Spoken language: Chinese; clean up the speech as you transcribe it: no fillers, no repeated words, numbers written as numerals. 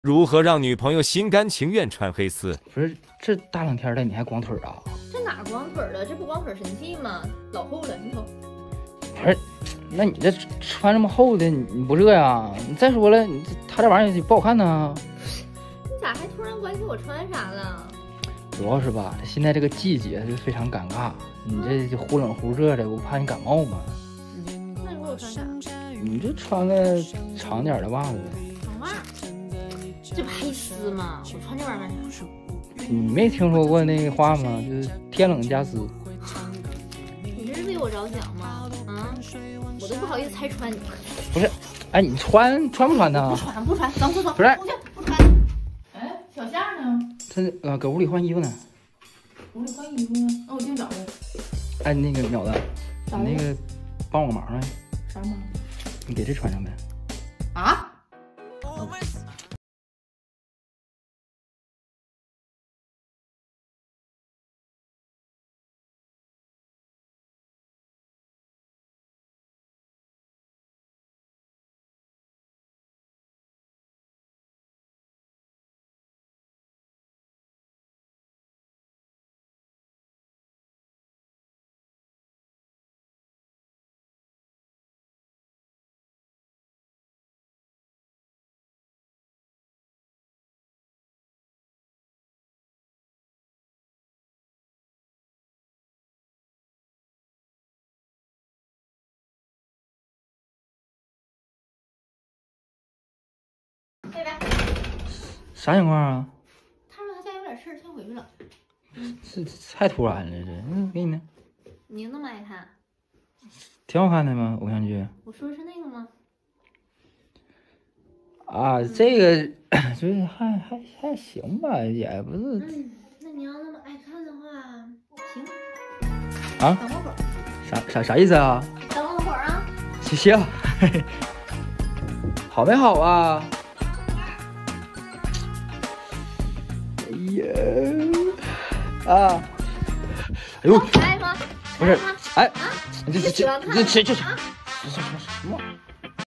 如何让女朋友心甘情愿穿黑丝？ 不是，这大冷天的你还光腿啊？ 这哪光腿了？这不光腿神器吗？老厚了，你瞅。 不是，那你这穿这么厚的，你不热呀？你再说了，他这玩意儿也不好看呢。 你咋还突然关心我穿啥了？ 主要是吧，现在这个季节就非常尴尬，你这忽冷忽热的，我怕你感冒嘛。 那你说我穿啥？ 你这穿个长点的袜子。 长袜？这不黑丝吗？我穿这玩意儿干啥？ 你没听说过那个话吗？就是天冷加丝。 你这是为我着想吗？啊，我都不好意思拆穿你。 不是，哎，你穿不穿呢？ 不穿，走。 不是， 不穿。哎，小夏呢？ 他搁屋里换衣服呢。 屋里换衣服呢？那我净找他。 哎，那个淼子，你那个帮我个忙呗。 啥忙？ 你给这穿上呗。 啊？拜拜。 啥情况啊？ 他说他家有点事儿，先回去了。 这太突然了，这给你呢。 你那么爱他？ 挺好看的吗？偶像剧。 我说的是那个吗？ 啊，这个就是还行吧，也不是。 那你要那么爱看的话，行。 啊？ 等我会儿。 啥意思啊？ 等我会儿啊。 行。好没好啊？哎呀，啊！哎呦， 爱吗？ 不是，哎， 这这什么？